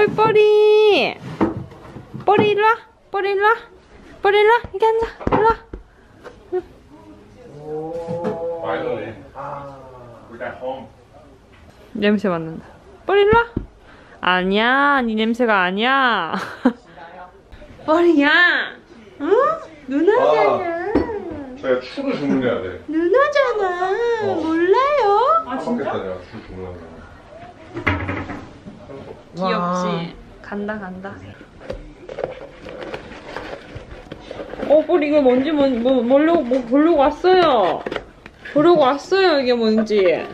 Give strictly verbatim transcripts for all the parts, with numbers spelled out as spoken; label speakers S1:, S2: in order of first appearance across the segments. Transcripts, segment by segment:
S1: 어이 뽀리 뽀리 일로와 뽀리 일로와 뽀리 일로와 여기 앉아 일로와
S2: Finally. We're at home.
S1: 냄새 맡는다 뽀리 일로와 아니야 네 냄새가 아니야 뽀리야 응? 누나잖아
S2: 저희가 술을 주문해야 돼.
S1: 누나잖아
S2: 어.
S1: 몰라요?
S2: 아 진짜? 내가 술 주문하는 거.
S1: 귀엽지? 간다 간다 어 뽀리 이거 뭔지 뭐, 뭐, 보려고, 뭐 보려고 왔어요 보려고 왔어요 이게 뭔지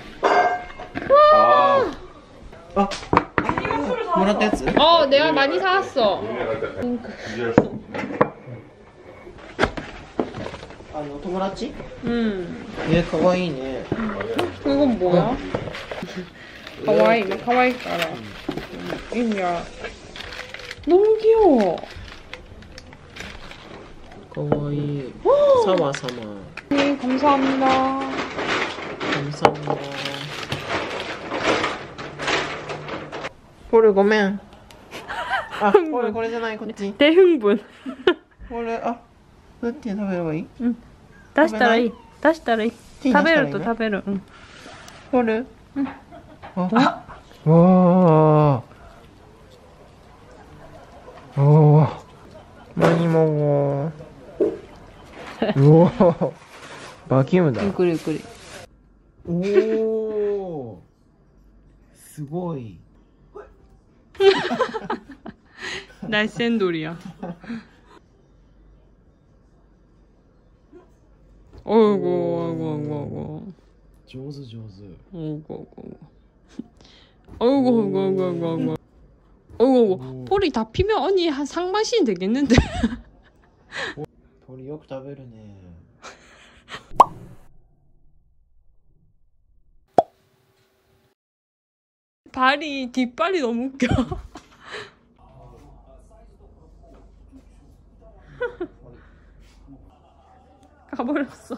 S2: 아.
S3: 아, もらったやつ?
S1: 어 내가 많이 사왔어
S2: 눈에 갈때 이해할 수 없네.
S3: あの友達?
S1: 음
S3: 예, かわいいね.
S1: 이건 뭐야? 가와이 가와이 까라 이야 너무 귀여워
S3: かわいい. 사와 사마.
S1: 네 감사합니다
S3: 감사합니다. 뽀리 ごめん. 아, 뽀리 これじゃないこっち.
S1: 대흥분
S3: これあどうやって食べればいい?
S1: 응 다시따라 이 다시따라 이
S3: 手に出したらいいの?
S1: 타베르 또 타베르 응
S3: 뽀리? 응. 아. 와. 오. 많이 먹어. 우와. 바퀴음이다.
S1: 그래 그래
S3: 오. すごい.
S1: 날쌘돌이야 어이구 어이구 어이구 어이구
S3: 上手上手.
S1: 어이구 어이구 어이구 어이구 어이구 어이구 어이구 어이구 폴이 다 피면 언니 한 상반신이 되겠는데
S3: 폴이 よく食べるね.
S1: 발이 뒷발이 너무 웃겨 가버렸어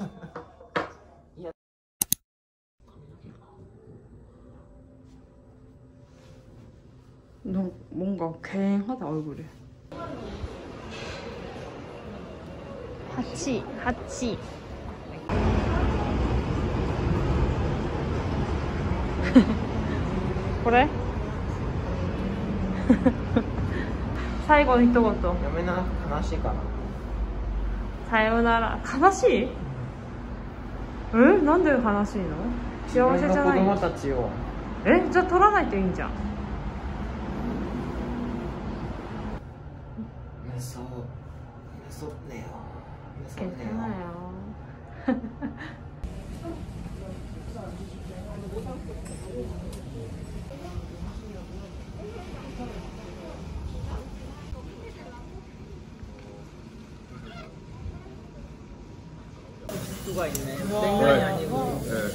S1: 너 뭔가 괭하다 얼굴이 하치 하치 그래? 最後の一言
S3: やめな、悲しいから.
S1: さよなら悲しい? 에? なんで悲しいの? 幸せじゃない?
S3: 子供たちを.
S1: え? じゃあ取らないといいんじゃん.
S3: 무서, 무섭네요. 무섭네요.
S1: 괜찮아요.
S3: 누가 있네.
S2: 냉면이 아니고. 네.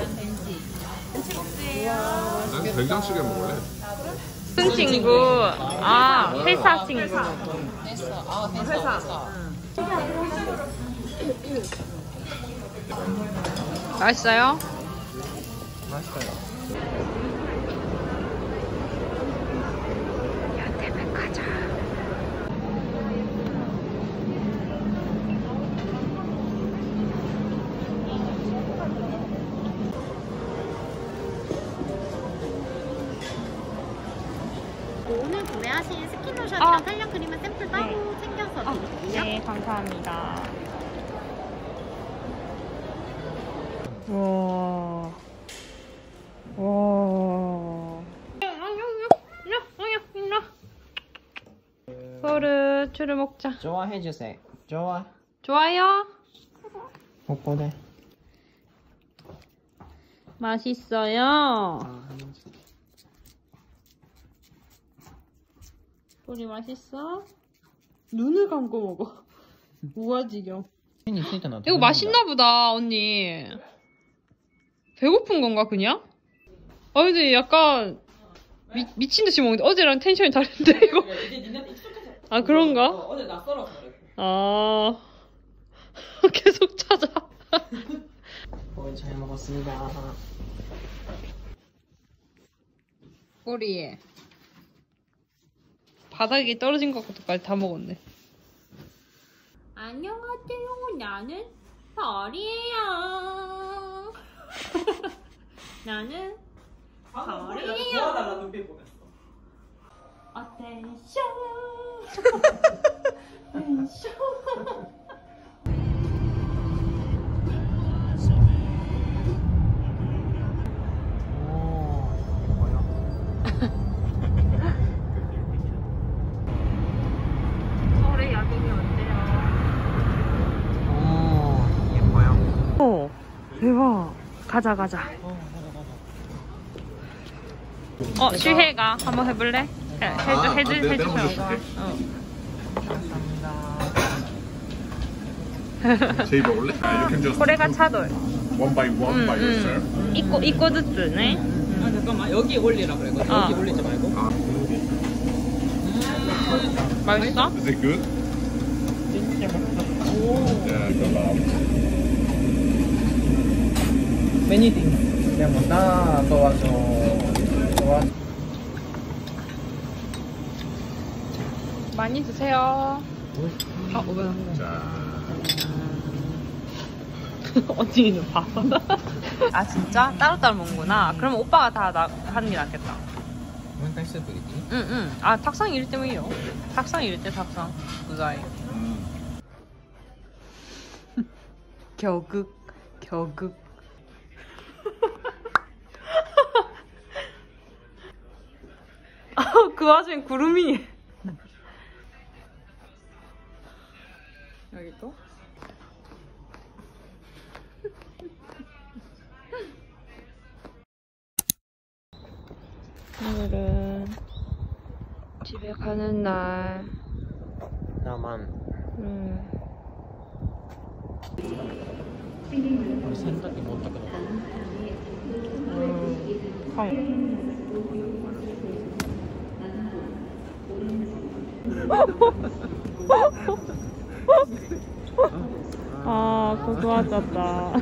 S2: 난 된장찌개 먹을래.
S1: 쓴 친구. 아, 회사 친구. 회사.
S4: 아, 회사.
S1: 맛있어요?
S3: 맛있어요.
S1: 현대백화점.
S4: 오늘 구매하신 스킨로션이랑
S1: 아.
S4: 탄력 크림은 샘플 따로
S1: 네.
S4: 챙겨서
S1: 아,
S4: 드릴게요.
S1: 네, 감사합니다. 와. 와. 소르, 추를 먹자.
S3: 좋아해주세요. 좋아.
S1: 좋아요?
S3: 뽀뽀대.
S1: 맛있어요.
S3: 아,
S1: 소리 맛있어? 눈을 감고 먹어. 우아지경. 이거 맛있나 보다, 언니. 배고픈 건가, 그냥? 아, 근데 약간 미, 미친 듯이 먹는데 어제랑 텐션이 다른데, 이거? 아, 그런가?
S5: 어제 낯설어서 그래.
S1: 아. 계속 찾아.
S3: 거의 잘 먹었습니다.
S1: 꼬리. 바닥에 떨어진 것까지 다 먹었네. 안녕하세요. 나는 별이에요. 나는 별이에요.
S3: 도와달라 눈빛 보냈어.
S1: 어텐션. 텐션. 서울의 야경이 어때요?
S3: 오, 예뻐요.
S1: 오, 대박. 가자, 가자. 어, 슈혜가 한번 해볼래? 해, 해줘,
S2: 아,
S1: 해줘,
S2: 내가
S1: 해줘.
S2: 먼저 줄게.
S1: 어.
S2: 제이 먹을래? 아, you can just
S1: 코레가 차돌.
S2: one by one by yourself.
S1: 이거, 이거 듣네.
S3: 아 잠깐만 여기 올리라 그래. 여기
S1: 아.
S3: 올리지 말고.
S2: 아,
S1: 맛있어?
S2: is it good?
S3: 진짜 맛있어.
S2: Yeah, I love.
S3: Many things. 그냥 뭐다 도와줘. 도와줘.
S1: 많이 드세요. 아, 오븐 한 거.
S2: 자,
S1: 언니는 봐봐. 아, 진짜? 따로따로 먹는구나. 그럼 오빠가 다 나, 하는 게 낫겠다.
S3: 뭔가 있어 보이지?
S1: 응, 응. 아, 탁상 이럴 때문이요. 탁상 이럴 때 탁상. 부자이.
S2: 음.
S1: 겨극, 겨극. 아, 그 와중에 구름이. 여기 또? 오늘은 집에 가는 날.
S3: 나만.
S1: 음.
S3: 우리洗濯機持ったけど。
S1: 아, 그거 좋아졌다.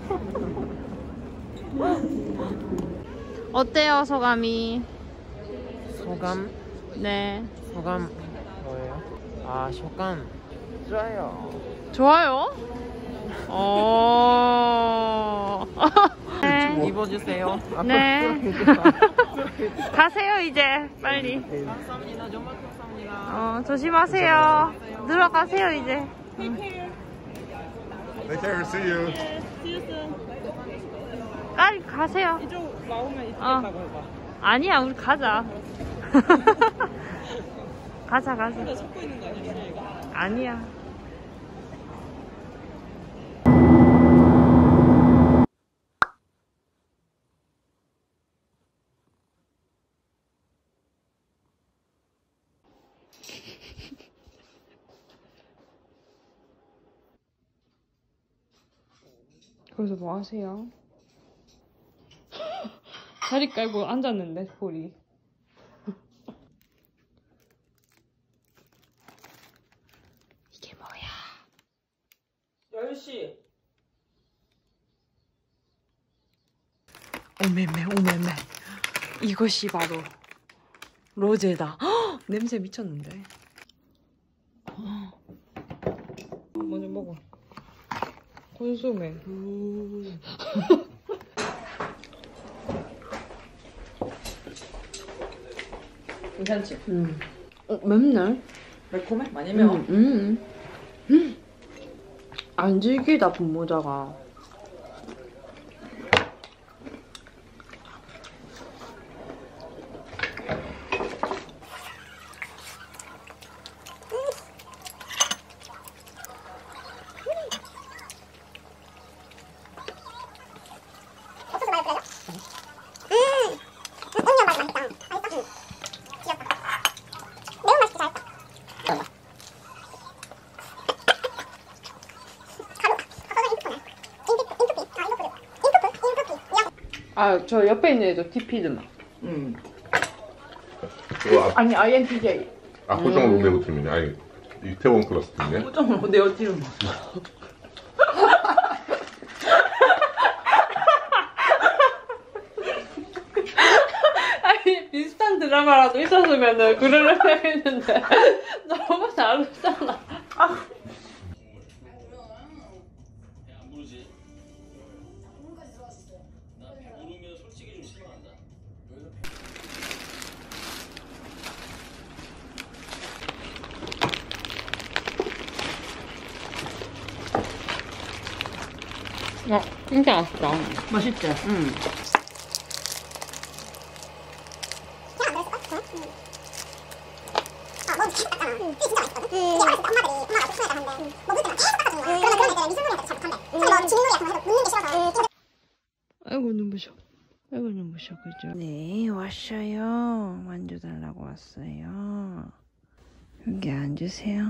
S1: 어때요, 소감이?
S3: 소감?
S1: 네.
S3: 소감 뭐예요? 아 소감 좋아요.
S1: 좋아요? 어. 네.
S3: 입어주세요.
S1: 네. 가세요, 이제. 빨리.
S3: 감사합니다. 정말 감사합니다.
S1: 어, 조심하세요. 들어가세요, 이제.
S2: Take care, see you.
S1: 빨리 가세요.
S3: 이쪽 나오면
S1: 어.
S3: 있겠다고 해봐.
S1: 아니야, 우리 가자. 가자, 가자.
S3: 혼자 찾고 있는 거 아니야, 얘가?
S1: 아니야. 거기서 뭐 하세요? 다리 깔고 앉았는데, 볼이. 이게 뭐야?
S3: 여유 씨.
S1: 오메메, 오메메. 이것이 바로 로제다. 헉! 냄새 미쳤는데. 먼저 먹어. 콘소메.
S3: 괜찮지?
S1: 음. 어, 맵네.
S3: 매콤해? 많이 매워?
S1: 음, 음. 음. 안 질기다, 분모자가. 아, 저 옆에 있는 애도 티피드나.
S3: 응.
S2: 그거 아,
S3: 아니 아이엔티제이.
S2: 압구정으로 내고 팀이네. 아니, 이태원 클래스 팀이네.
S3: 호정으로 내어 지금.
S1: 아니, 비슷한 드라마 드라마라도 있었으면은 그러려고 했는데 너무 다르잖아. 아. 어, 진짜 맛있다.
S3: 맛있지?
S1: 응. 아이고 눈부셔. 아이고 눈부셔. 그죠? 네, 왔어요. 만져달라고 왔어요. 여기 앉으세요.